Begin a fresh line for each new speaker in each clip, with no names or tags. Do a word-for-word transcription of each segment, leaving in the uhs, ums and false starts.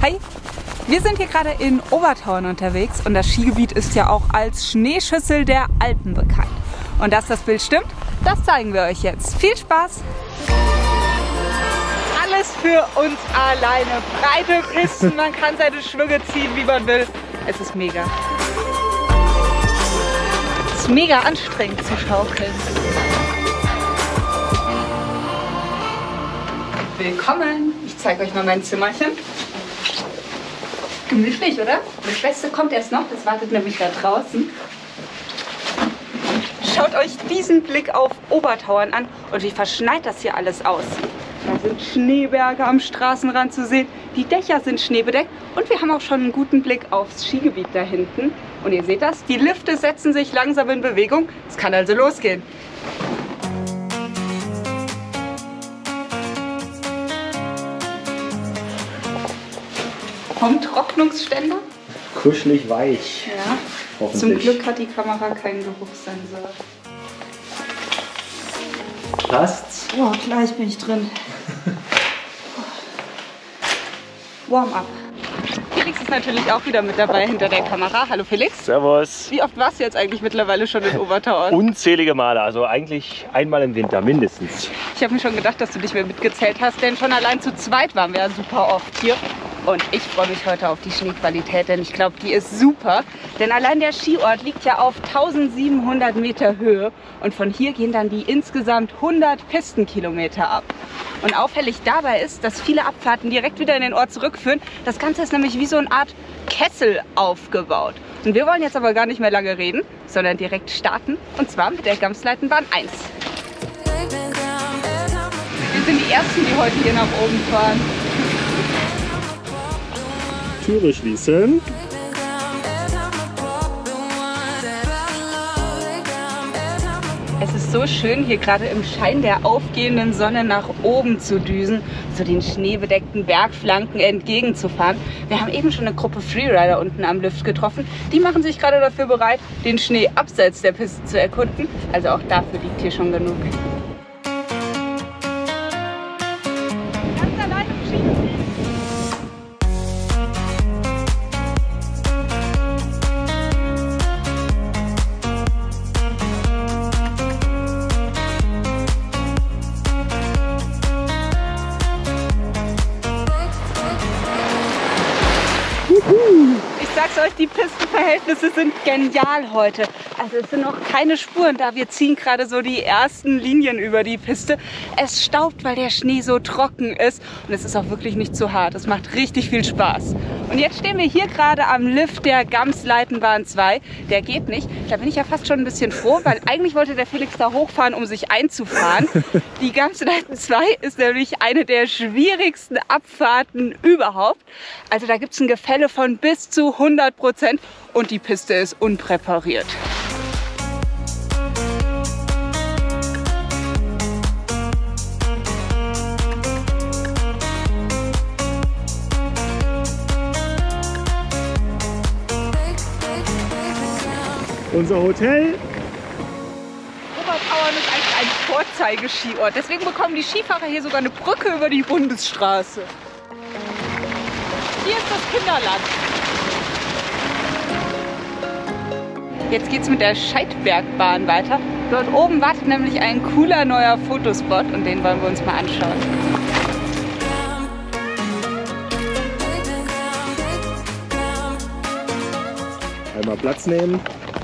Hi! Wir sind hier gerade in Obertauern unterwegs und das Skigebiet ist ja auch als Schneeschüssel der Alpen bekannt. Und dass das Bild stimmt, das zeigen wir euch jetzt. Viel Spaß! Alles für uns alleine. Breite Pisten, man kann seine Schwünge ziehen, wie man will. Es ist mega. Es ist mega anstrengend zu schaukeln. Willkommen! Ich zeige euch mal mein Zimmerchen. Gemütlich, oder? Das Beste kommt erst noch, das wartet nämlich da draußen. Schaut euch diesen Blick auf Obertauern an und wie verschneit das hier alles aussieht. Da sind Schneeberge am Straßenrand zu sehen, die Dächer sind schneebedeckt und wir haben auch schon einen guten Blick aufs Skigebiet da hinten. Und ihr seht das, die Lifte setzen sich langsam in Bewegung. Es kann also losgehen. Vom Trocknungsständer?
Kuschelig weich.
Ja. Zum Glück hat die Kamera keinen Geruchssensor.
Passt's?
Oh, gleich bin ich drin. Warm-up. Felix ist natürlich auch wieder mit dabei hinter der Kamera. Hallo Felix.
Servus.
Wie oft warst du jetzt eigentlich mittlerweile schon in Obertauern?
Unzählige Male, also eigentlich einmal im Winter mindestens.
Ich habe mir schon gedacht, dass du nicht mehr mitgezählt hast, denn schon allein zu zweit waren wir ja super oft hier. Und ich freue mich heute auf die Schneequalität, denn ich glaube, die ist super. Denn allein der Skiort liegt ja auf tausendsiebenhundert Meter Höhe und von hier gehen dann die insgesamt hundert Pistenkilometer ab. Und auffällig dabei ist, dass viele Abfahrten direkt wieder in den Ort zurückführen. Das Ganze ist nämlich wie so eine Art Kessel aufgebaut. Und wir wollen jetzt aber gar nicht mehr lange reden, sondern direkt starten, und zwar mit der Gamsleitenbahn eins. Wir sind die Ersten, die heute hier nach oben fahren.
Türe schließen.
Es ist so schön, hier gerade im Schein der aufgehenden Sonne nach oben zu düsen, so den schneebedeckten Bergflanken entgegenzufahren. Wir haben eben schon eine Gruppe Freerider unten am Lift getroffen. Die machen sich gerade dafür bereit, den Schnee abseits der Piste zu erkunden. Also auch dafür liegt hier schon genug. Ganz allein im Skigebiet. Ich sag's euch, die Pistenverhältnisse sind genial heute. Also es sind noch keine Spuren da. Wir ziehen gerade so die ersten Linien über die Piste. Es staubt, weil der Schnee so trocken ist. Und es ist auch wirklich nicht zu hart. Es macht richtig viel Spaß. Und jetzt stehen wir hier gerade am Lift der Gamsleitenbahn zwei. Der geht nicht. Da bin ich ja fast schon ein bisschen froh, weil eigentlich wollte der Felix da hochfahren, um sich einzufahren. Die Gamsleiten zwei ist nämlich eine der schwierigsten Abfahrten überhaupt. Also da gibt es ein Gefälle von bis zu hundert Prozent und die Piste ist unpräpariert.
Unser Hotel.
Obertauern ist eigentlich ein Vorzeigeskiort. Deswegen bekommen die Skifahrer hier sogar eine Brücke über die Bundesstraße. Hier ist das Kinderland. Jetzt geht's mit der Scheidbergbahn weiter. Dort oben wartet nämlich ein cooler neuer Fotospot und den wollen wir uns mal anschauen.
Einmal Platz nehmen.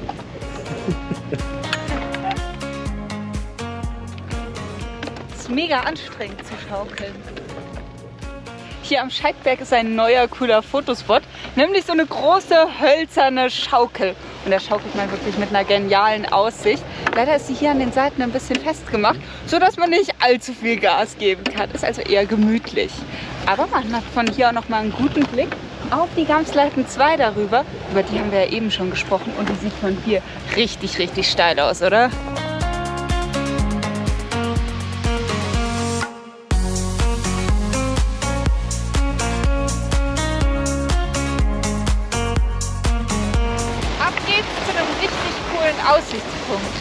Es ist mega anstrengend zu schaukeln. Hier am Scheidberg ist ein neuer cooler Fotospot, nämlich so eine große hölzerne Schaukel. Und da schaukelt man wirklich mit einer genialen Aussicht. Leider ist sie hier an den Seiten ein bisschen festgemacht, sodass man nicht allzu viel Gas geben kann. Ist also eher gemütlich. Aber man hat von hier auch noch mal einen guten Blick auf die Gamsleiten zwei darüber. Über die haben wir ja eben schon gesprochen und die sieht von hier richtig, richtig steil aus, oder? Ab geht's zu einem richtig coolen Aussichtspunkt.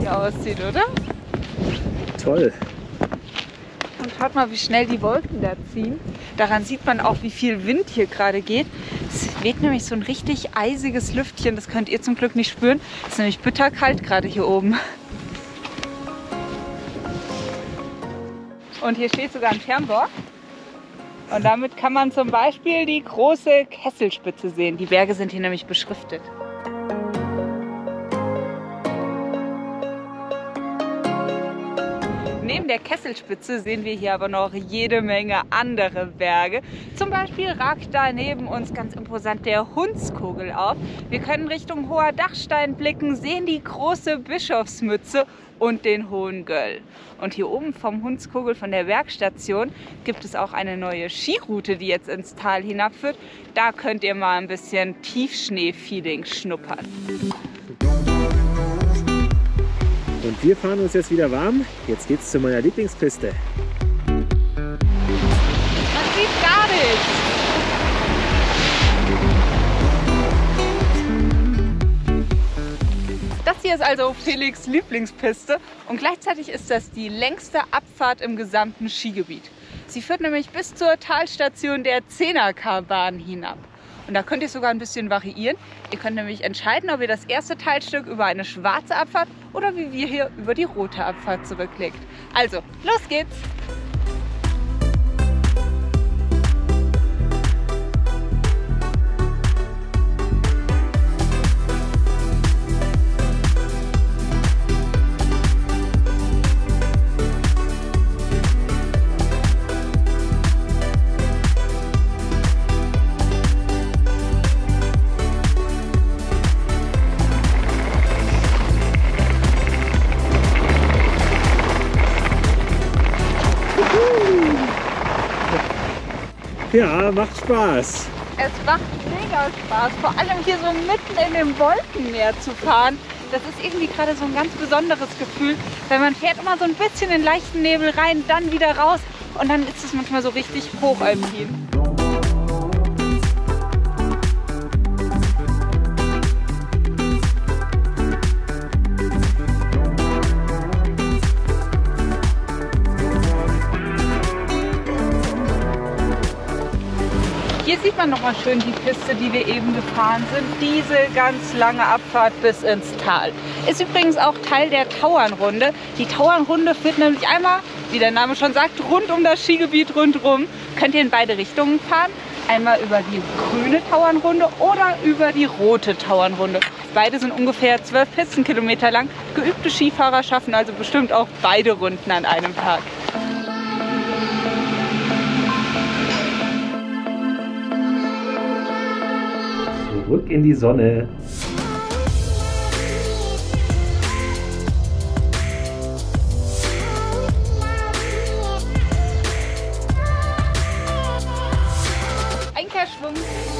hier aussieht, oder?
Toll.
Und schaut mal, wie schnell die Wolken da ziehen. Daran sieht man auch, wie viel Wind hier gerade geht. Es weht nämlich so ein richtig eisiges Lüftchen. Das könnt ihr zum Glück nicht spüren. Es ist nämlich bitterkalt gerade hier oben. Und hier steht sogar ein Fernrohr. Und damit kann man zum Beispiel die große Kesselspitze sehen. Die Berge sind hier nämlich beschriftet. Neben der Kesselspitze sehen wir hier aber noch jede Menge andere Berge. Zum Beispiel ragt da neben uns ganz imposant der Hundskogel auf. Wir können Richtung Hoher Dachstein blicken, sehen die große Bischofsmütze und den Hohen Göll. Und hier oben vom Hundskogel, von der Bergstation, gibt es auch eine neue Skiroute, die jetzt ins Tal hinabführt. Da könnt ihr mal ein bisschen Tiefschnee-Feeling schnuppern.
Und wir fahren uns jetzt wieder warm. Jetzt geht's zu meiner Lieblingspiste.
Man sieht gar nichts. Das hier ist also Felix' Lieblingspiste und gleichzeitig ist das die längste Abfahrt im gesamten Skigebiet. Sie führt nämlich bis zur Talstation der Zehner-K-Bahn hinab. Und da könnt ihr sogar ein bisschen variieren. Ihr könnt nämlich entscheiden, ob ihr das erste Teilstück über eine schwarze Abfahrt oder wie wir hier über die rote Abfahrt zurücklegt. Also, los geht's!
Ja, macht Spaß.
Es macht mega Spaß, vor allem hier so mitten in dem Wolkenmeer zu fahren. Das ist irgendwie gerade so ein ganz besonderes Gefühl, weil man fährt immer so ein bisschen in leichten Nebel rein, dann wieder raus und dann ist es manchmal so richtig hochalpin. Hier sieht man noch mal schön die Piste, die wir eben gefahren sind. Diese ganz lange Abfahrt bis ins Tal. Ist übrigens auch Teil der Tauernrunde. Die Tauernrunde führt nämlich einmal, wie der Name schon sagt, rund um das Skigebiet rundherum. Könnt ihr in beide Richtungen fahren. Einmal über die grüne Tauernrunde oder über die rote Tauernrunde. Beide sind ungefähr zwölf Pistenkilometer lang. Geübte Skifahrer schaffen also bestimmt auch beide Runden an einem Tag.
Zurück in die Sonne.
Ein Kehrschwung.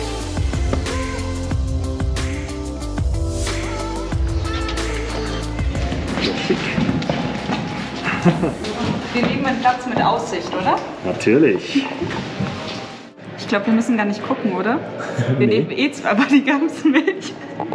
Schick.
Wir nehmen einen Platz mit Aussicht, oder?
Natürlich.
Ich glaube, wir müssen gar nicht gucken, oder? Wir
Nee.
nehmen eh zweimal die Gamsmilch.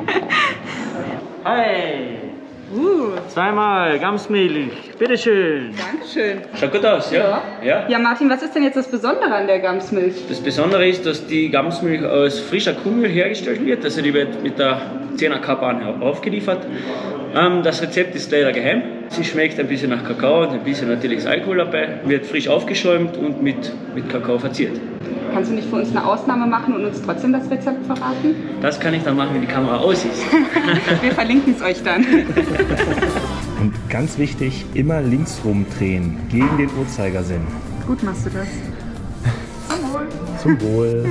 Hi!
Uh,
Zweimal Gamsmilch, bitteschön.
Dankeschön.
Schaut gut aus, ja? Ja.
Ja, Martin, was ist denn jetzt das Besondere an der Gamsmilch?
Das Besondere ist, dass die Gamsmilch aus frischer Kuhmilch hergestellt wird. Also die wird mit der Zehner K-Bahn aufgeliefert. Ähm, das Rezept ist leider geheim. Sie schmeckt ein bisschen nach Kakao und ein bisschen natürliches Alkohol dabei. Wird frisch aufgeschäumt und mit, mit Kakao verziert.
Kannst du nicht für uns eine Ausnahme machen und uns trotzdem das Rezept verraten?
Das kann ich dann machen, wenn die Kamera aus ist.
Wir verlinken es euch dann.
Und ganz wichtig, immer links rumdrehen, gegen den Uhrzeigersinn.
Gut machst du das. Zum Wohl.
Zum Wohl.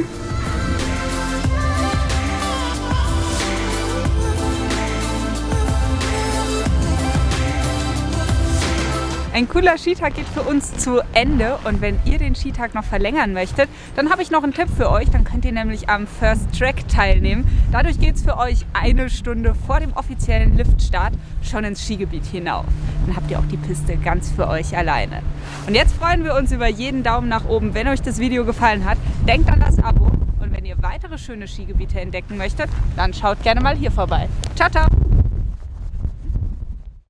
Ein cooler Skitag geht für uns zu Ende und wenn ihr den Skitag noch verlängern möchtet, dann habe ich noch einen Tipp für euch. Dann könnt ihr nämlich am First Track teilnehmen. Dadurch geht es für euch eine Stunde vor dem offiziellen Liftstart schon ins Skigebiet hinauf. Dann habt ihr auch die Piste ganz für euch alleine. Und jetzt freuen wir uns über jeden Daumen nach oben, wenn euch das Video gefallen hat. Denkt an das Abo und wenn ihr weitere schöne Skigebiete entdecken möchtet, dann schaut gerne mal hier vorbei. Ciao, ciao!